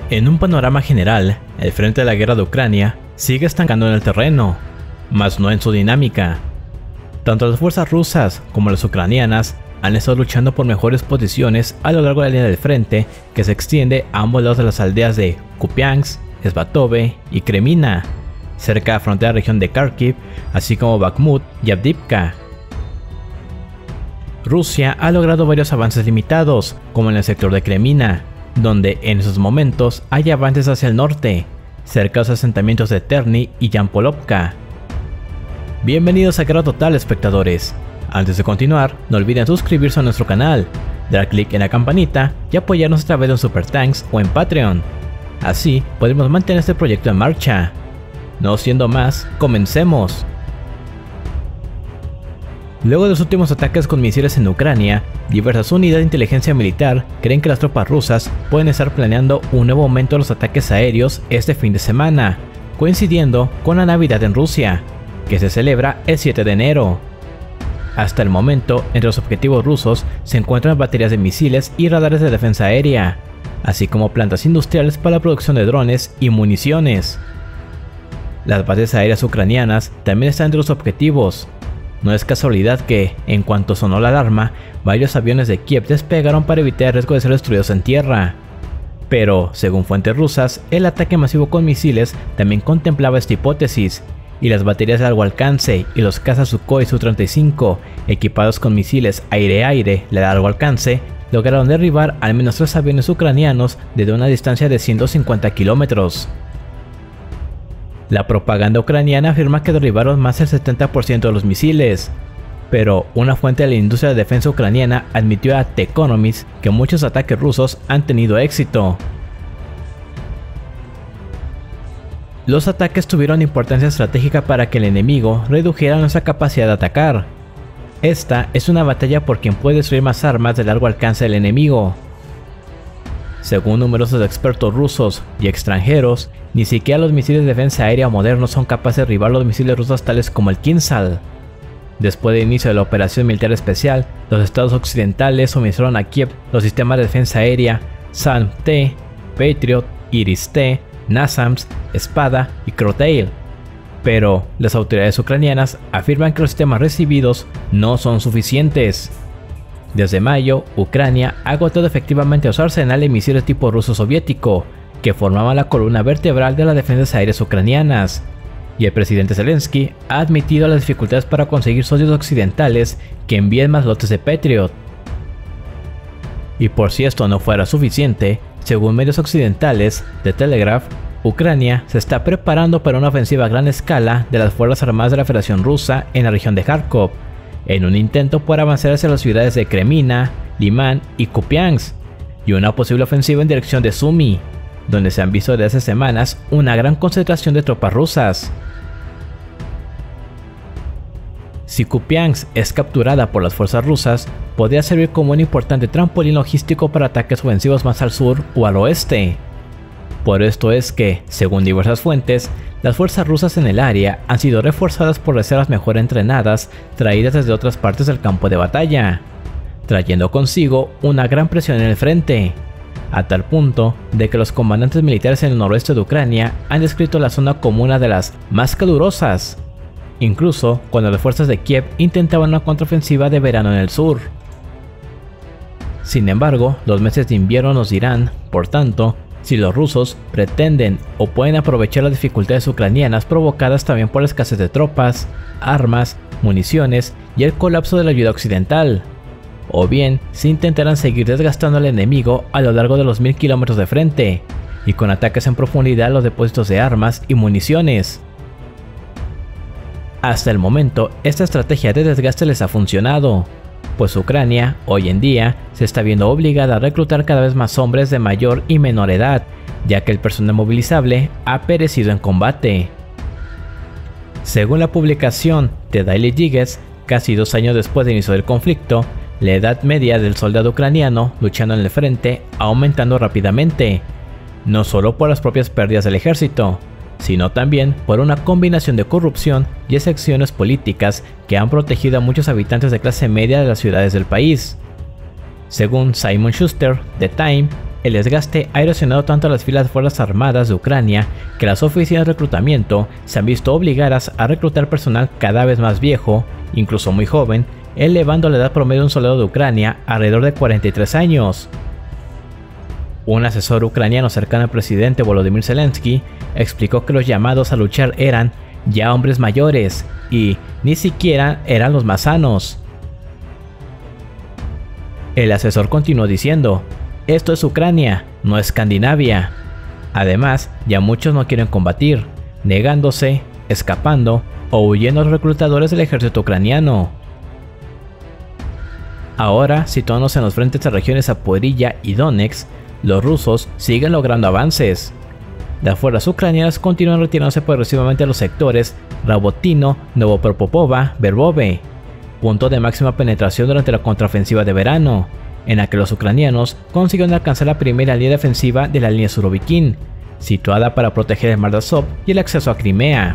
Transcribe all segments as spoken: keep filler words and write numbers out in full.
En un panorama general, el frente de la guerra de Ucrania sigue estancando en el terreno, mas no en su dinámica. Tanto las fuerzas rusas como las ucranianas han estado luchando por mejores posiciones a lo largo de la línea del frente que se extiende a ambos lados de las aldeas de Kupiansk, Svatove y Kremina, cerca de la frontera de la región de Kharkiv, así como Bakhmut y Avdiivka. Rusia ha logrado varios avances limitados, como en el sector de Kremina, donde en esos momentos hay avances hacia el norte, cerca de los asentamientos de Terny y Yampolovka. Bienvenidos a Guerra Total, espectadores. Antes de continuar, no olviden suscribirse a nuestro canal, dar clic en la campanita y apoyarnos a través de un Super Thanks o en Patreon. Así podremos mantener este proyecto en marcha. No siendo más, comencemos. Luego de los últimos ataques con misiles en Ucrania, diversas unidades de inteligencia militar creen que las tropas rusas pueden estar planeando un nuevo aumento de los ataques aéreos este fin de semana, coincidiendo con la Navidad en Rusia, que se celebra el siete de enero. Hasta el momento, entre los objetivos rusos se encuentran baterías de misiles y radares de defensa aérea, así como plantas industriales para la producción de drones y municiones. Las bases aéreas ucranianas también están entre los objetivos. No es casualidad que, en cuanto sonó la alarma, varios aviones de Kiev despegaron para evitar el riesgo de ser destruidos en tierra. Pero, según fuentes rusas, el ataque masivo con misiles también contemplaba esta hipótesis, y las baterías de largo alcance y los cazas Sukhoi Su treinta y cinco, equipados con misiles aire-aire de largo alcance, lograron derribar al menos tres aviones ucranianos desde una distancia de ciento cincuenta kilómetros. La propaganda ucraniana afirma que derribaron más del setenta por ciento de los misiles, pero una fuente de la industria de defensa ucraniana admitió a The Economist que muchos ataques rusos han tenido éxito. Los ataques tuvieron importancia estratégica para que el enemigo redujera nuestra capacidad de atacar. Esta es una batalla por quien puede destruir más armas de largo alcance del enemigo. Según numerosos expertos rusos y extranjeros, ni siquiera los misiles de defensa aérea modernos son capaces de derribar los misiles rusos tales como el Kinzhal. Después del inicio de la operación militar especial, los estados occidentales suministraron a Kiev los sistemas de defensa aérea SAM-T, Patriot, Iris-T, NASAMS, Espada y Crotail. Pero las autoridades ucranianas afirman que los sistemas recibidos no son suficientes. Desde mayo, Ucrania ha agotado efectivamente a su arsenal de misiles tipo ruso-soviético, que formaban la columna vertebral de las defensas aéreas ucranianas, y el presidente Zelensky ha admitido las dificultades para conseguir socios occidentales que envíen más lotes de Patriot. Y por si esto no fuera suficiente, según medios occidentales, The Telegraph, Ucrania se está preparando para una ofensiva a gran escala de las Fuerzas Armadas de la Federación Rusa en la región de Kharkov, en un intento por avanzar hacia las ciudades de Kremina, Liman y Kupiansk, y una posible ofensiva en dirección de Sumy, donde se han visto desde hace semanas una gran concentración de tropas rusas. Si Kupiansk es capturada por las fuerzas rusas, podría servir como un importante trampolín logístico para ataques ofensivos más al sur o al oeste. Por esto es que, según diversas fuentes, las fuerzas rusas en el área han sido reforzadas por reservas mejor entrenadas traídas desde otras partes del campo de batalla, trayendo consigo una gran presión en el frente, a tal punto de que los comandantes militares en el noroeste de Ucrania han descrito la zona como una de las más calurosas, incluso cuando las fuerzas de Kiev intentaban una contraofensiva de verano en el sur. Sin embargo, los meses de invierno nos dirán, por tanto, si los rusos pretenden o pueden aprovechar las dificultades ucranianas provocadas también por la escasez de tropas, armas, municiones y el colapso de la ayuda occidental, o bien si intentarán seguir desgastando al enemigo a lo largo de los mil kilómetros de frente, y con ataques en profundidad a los depósitos de armas y municiones. Hasta el momento, esta estrategia de desgaste les ha funcionado, pues Ucrania, hoy en día, se está viendo obligada a reclutar cada vez más hombres de mayor y menor edad, ya que el personal movilizable ha perecido en combate. Según la publicación The Daily Digest, casi dos años después del inicio del conflicto, la edad media del soldado ucraniano luchando en el frente ha aumentado rápidamente, no solo por las propias pérdidas del ejército, sino también por una combinación de corrupción y excepciones políticas que han protegido a muchos habitantes de clase media de las ciudades del país. Según Simon Schuster, The Time, el desgaste ha erosionado tanto a las filas de Fuerzas Armadas de Ucrania que las oficinas de reclutamiento se han visto obligadas a reclutar personal cada vez más viejo, incluso muy joven, elevando la edad promedio de un soldado de Ucrania a alrededor de cuarenta y tres años. Un asesor ucraniano cercano al presidente Volodymyr Zelensky explicó que los llamados a luchar eran ya hombres mayores y ni siquiera eran los más sanos. El asesor continuó diciendo: esto es Ucrania, no Escandinavia. Además, ya muchos no quieren combatir, negándose, escapando o huyendo a los reclutadores del ejército ucraniano. Ahora, situándose en los frentes de regiones Zaporilla y Donetsk, los rusos siguen logrando avances. Las fuerzas ucranianas continúan retirándose progresivamente a los sectores Rabotino, Novopropopova, Verbove, punto de máxima penetración durante la contraofensiva de verano, en la que los ucranianos consiguieron alcanzar la primera línea defensiva de la línea Surovikin, situada para proteger el mar de Azov y el acceso a Crimea.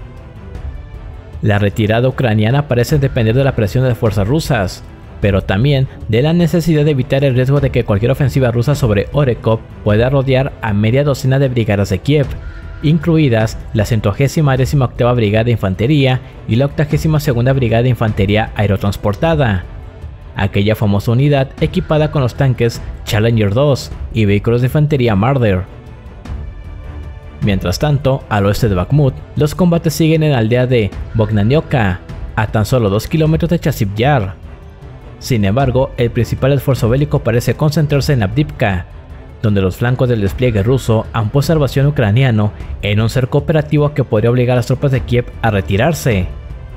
La retirada ucraniana parece depender de la presión de las fuerzas rusas, pero también de la necesidad de evitar el riesgo de que cualquier ofensiva rusa sobre Orekov pueda rodear a media docena de brigadas de Kiev, incluidas la centuagésima octava Brigada de Infantería y la octagésima segunda Brigada de Infantería Aerotransportada, aquella famosa unidad equipada con los tanques Challenger dos y vehículos de infantería Marder. Mientras tanto, al oeste de Bakhmut, los combates siguen en la aldea de Bogdanivka, a tan solo dos kilómetros de Chasiv Yar. Sin embargo, el principal esfuerzo bélico parece concentrarse en Avdiivka, donde los flancos del despliegue ruso han puesto al bastión ucraniano en un cerco operativo que podría obligar a las tropas de Kiev a retirarse.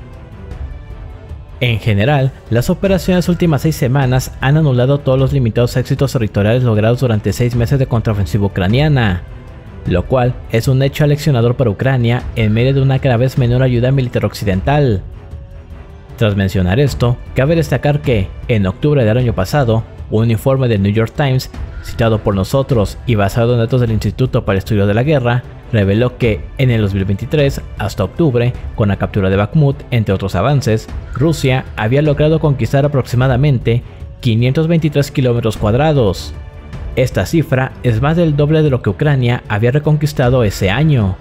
En general, las operaciones de las últimas seis semanas han anulado todos los limitados éxitos territoriales logrados durante seis meses de contraofensiva ucraniana, lo cual es un hecho aleccionador para Ucrania en medio de una cada vez menor ayuda militar occidental. Tras mencionar esto, cabe destacar que, en octubre del año pasado, un informe del New York Times, citado por nosotros y basado en datos del Instituto para el Estudio de la Guerra, reveló que en el dos mil veintitrés, hasta octubre, con la captura de Bakhmut, entre otros avances, Rusia había logrado conquistar aproximadamente quinientos veintitrés kilómetros cuadrados. Esta cifra es más del doble de lo que Ucrania había reconquistado ese año.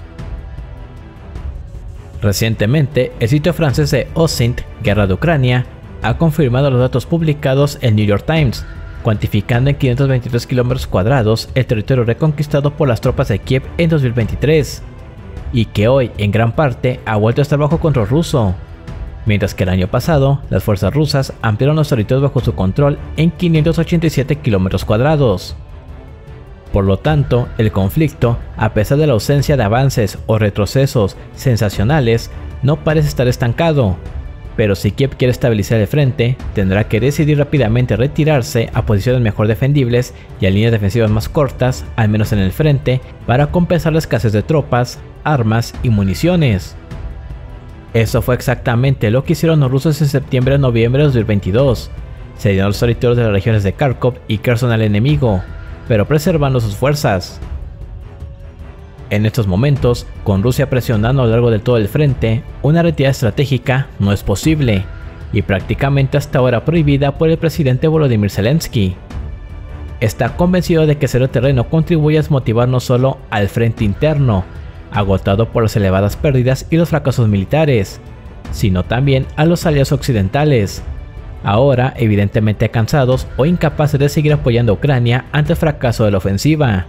Recientemente, el sitio francés de OSINT, Guerra de Ucrania, ha confirmado los datos publicados en New York Times, cuantificando en quinientos veintitrés kilómetros cuadrados el territorio reconquistado por las tropas de Kiev en dos mil veintitrés, y que hoy en gran parte ha vuelto a estar bajo control ruso, mientras que el año pasado las fuerzas rusas ampliaron los territorios bajo su control en quinientos ochenta y siete kilómetros cuadrados. Por lo tanto, el conflicto, a pesar de la ausencia de avances o retrocesos sensacionales, no parece estar estancado, pero si Kiev quiere estabilizar el frente, tendrá que decidir rápidamente retirarse a posiciones mejor defendibles y a líneas defensivas más cortas, al menos en el frente, para compensar la escasez de tropas, armas y municiones. Eso fue exactamente lo que hicieron los rusos en septiembre y noviembre de dos mil veintidós, cediendo los territorios de las regiones de Kharkov y Kherson al enemigo, pero preservando sus fuerzas. En estos momentos, con Rusia presionando a lo largo de todo el frente, una retirada estratégica no es posible, y prácticamente hasta ahora prohibida por el presidente Volodymyr Zelensky. Está convencido de que ceder terreno contribuye a desmotivar no solo al frente interno, agotado por las elevadas pérdidas y los fracasos militares, sino también a los aliados occidentales, ahora evidentemente cansados o incapaces de seguir apoyando a Ucrania ante el fracaso de la ofensiva.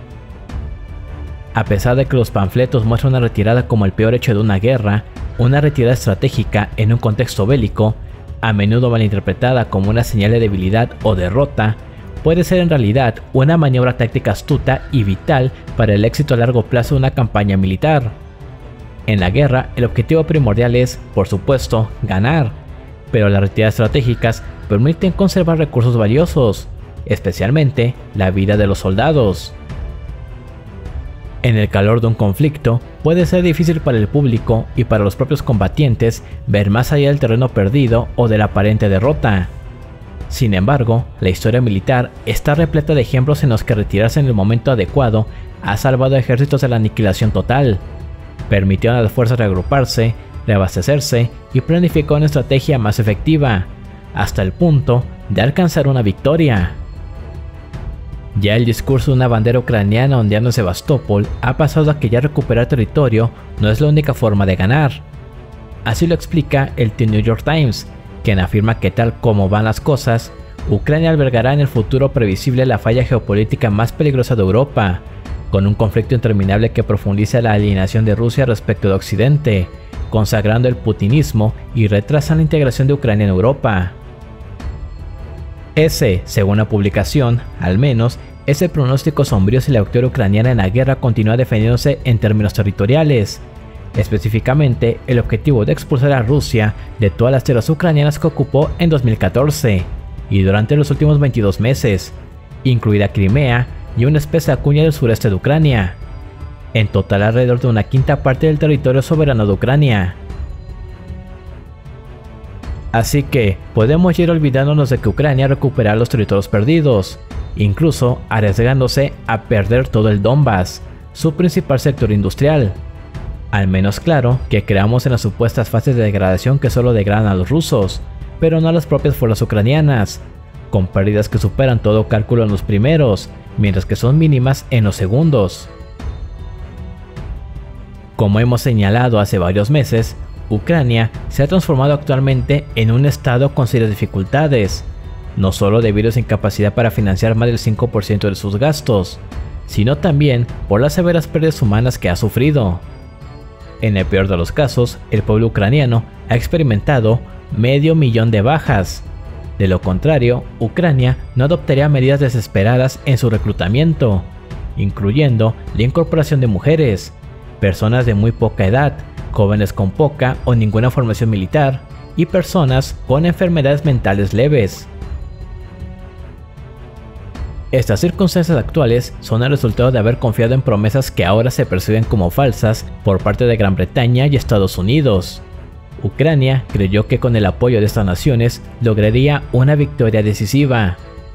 A pesar de que los panfletos muestran una retirada como el peor hecho de una guerra, una retirada estratégica en un contexto bélico, a menudo malinterpretada como una señal de debilidad o derrota, puede ser en realidad una maniobra táctica astuta y vital para el éxito a largo plazo de una campaña militar. En la guerra, el objetivo primordial es, por supuesto, ganar, pero las retiradas estratégicas permiten conservar recursos valiosos, especialmente la vida de los soldados. En el calor de un conflicto, puede ser difícil para el público y para los propios combatientes ver más allá del terreno perdido o de la aparente derrota. Sin embargo, la historia militar está repleta de ejemplos en los que retirarse en el momento adecuado ha salvado a ejércitos de la aniquilación total, permitió a las fuerzas reagruparse, reabastecerse y planificar una estrategia más efectiva, hasta el punto de alcanzar una victoria. Ya el discurso de una bandera ucraniana ondeando en Sebastopol ha pasado a que ya recuperar territorio no es la única forma de ganar. Así lo explica el The New York Times, quien afirma que tal como van las cosas, Ucrania albergará en el futuro previsible la falla geopolítica más peligrosa de Europa, con un conflicto interminable que profundiza la alienación de Rusia respecto de Occidente, consagrando el putinismo y retrasa la integración de Ucrania en Europa. Ese, según la publicación, al menos, es el pronóstico sombrío si la victoria ucraniana en la guerra continúa defendiéndose en términos territoriales. Específicamente, el objetivo de expulsar a Rusia de todas las tierras ucranianas que ocupó en dos mil catorce y durante los últimos veintidós meses, incluida Crimea y una espesa cuña del sureste de Ucrania. En total alrededor de una quinta parte del territorio soberano de Ucrania. Así que podemos ir olvidándonos de que Ucrania recuperará los territorios perdidos, incluso arriesgándose a perder todo el Donbass, su principal sector industrial. Al menos claro que creamos en las supuestas fases de degradación que solo degradan a los rusos, pero no a las propias fuerzas ucranianas, con pérdidas que superan todo cálculo en los primeros, mientras que son mínimas en los segundos. Como hemos señalado hace varios meses, Ucrania se ha transformado actualmente en un estado con serias dificultades, no solo debido a su incapacidad para financiar más del cinco por ciento de sus gastos, sino también por las severas pérdidas humanas que ha sufrido. En el peor de los casos, el pueblo ucraniano ha experimentado medio millón de bajas. De lo contrario, Ucrania no adoptaría medidas desesperadas en su reclutamiento, incluyendo la incorporación de mujeres, personas de muy poca edad, jóvenes con poca o ninguna formación militar y personas con enfermedades mentales leves. Estas circunstancias actuales son el resultado de haber confiado en promesas que ahora se perciben como falsas por parte de Gran Bretaña y Estados Unidos. Ucrania creyó que con el apoyo de estas naciones lograría una victoria decisiva.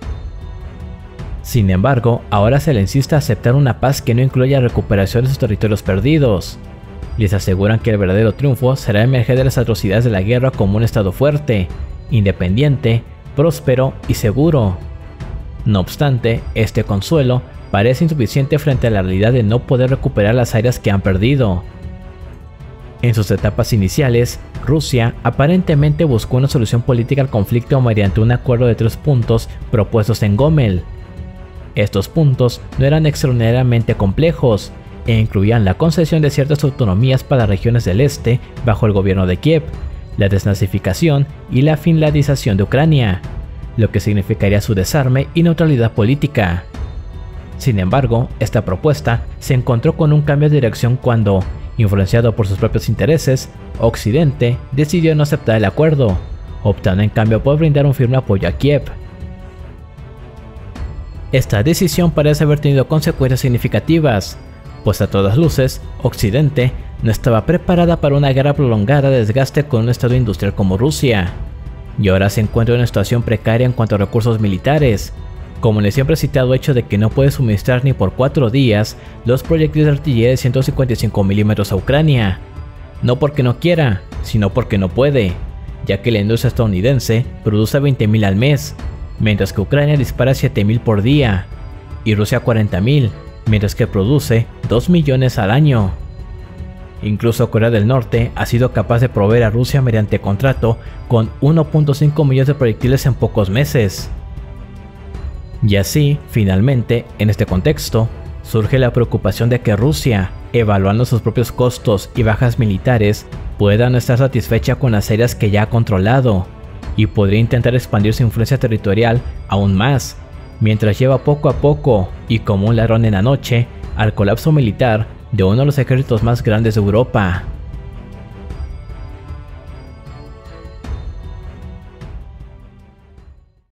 Sin embargo, ahora se le insiste a aceptar una paz que no incluya recuperación de sus territorios perdidos. Les aseguran que el verdadero triunfo será emerger de las atrocidades de la guerra como un estado fuerte, independiente, próspero y seguro. No obstante, este consuelo parece insuficiente frente a la realidad de no poder recuperar las áreas que han perdido. En sus etapas iniciales, Rusia aparentemente buscó una solución política al conflicto mediante un acuerdo de tres puntos propuestos en Gomel. Estos puntos no eran extraordinariamente complejos e incluían la concesión de ciertas autonomías para regiones del este bajo el gobierno de Kiev, la desnazificación y la finlandización de Ucrania, lo que significaría su desarme y neutralidad política. Sin embargo, esta propuesta se encontró con un cambio de dirección cuando, influenciado por sus propios intereses, Occidente decidió no aceptar el acuerdo, optando en cambio por brindar un firme apoyo a Kiev. Esta decisión parece haber tenido consecuencias significativas, pues a todas luces, Occidente no estaba preparada para una guerra prolongada de desgaste con un estado industrial como Rusia, y ahora se encuentra en una situación precaria en cuanto a recursos militares, como en el siempre citado hecho de que no puede suministrar ni por cuatro días los proyectiles de artillería de ciento cincuenta y cinco milímetros a Ucrania, no porque no quiera, sino porque no puede, ya que la industria estadounidense produce veinte mil al mes, mientras que Ucrania dispara siete mil por día, y Rusia cuarenta mil, mientras que produce dos millones al año. Incluso Corea del Norte ha sido capaz de proveer a Rusia mediante contrato con uno punto cinco millones de proyectiles en pocos meses. Y así, finalmente, en este contexto, surge la preocupación de que Rusia, evaluando sus propios costos y bajas militares, pueda no estar satisfecha con las áreas que ya ha controlado, y podría intentar expandir su influencia territorial aún más, mientras lleva poco a poco, y como un ladrón en la noche, al colapso militar de uno de los ejércitos más grandes de Europa.